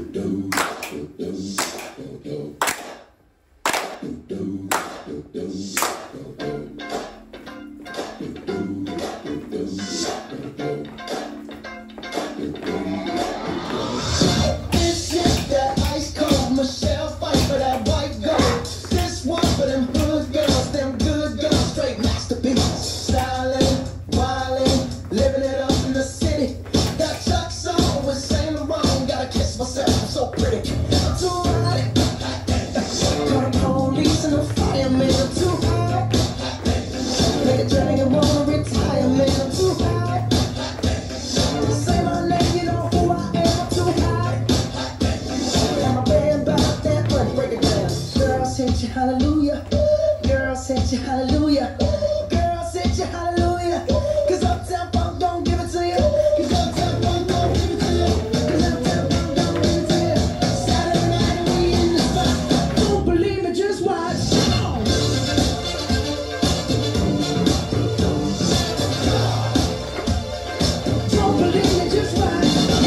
Hallelujah, girl, set you hallelujah, girl, set you hallelujah, 'cause uptown funk don't give it to you, 'cause uptown funk don't give it to you, 'cause uptown funk don't give it to you. Saturday night and we in the spot, don't believe me, just watch. Don't believe me, just watch.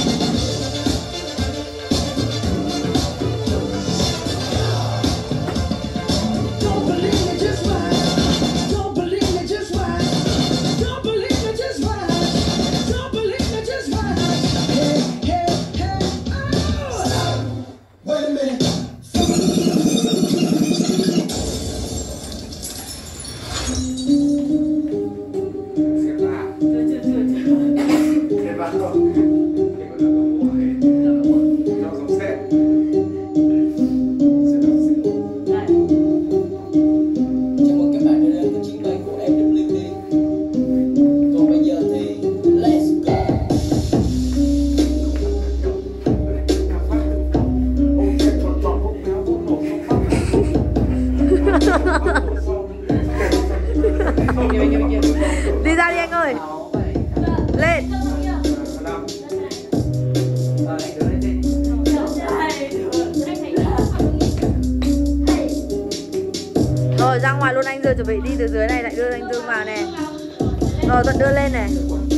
Đi ra đi anh ơi. Lên. Rồi ra ngoài luôn anh Dương, chuẩn bị đi từ dưới này lại đưa anh Dương vào nè. Rồi Thuận đưa lên này.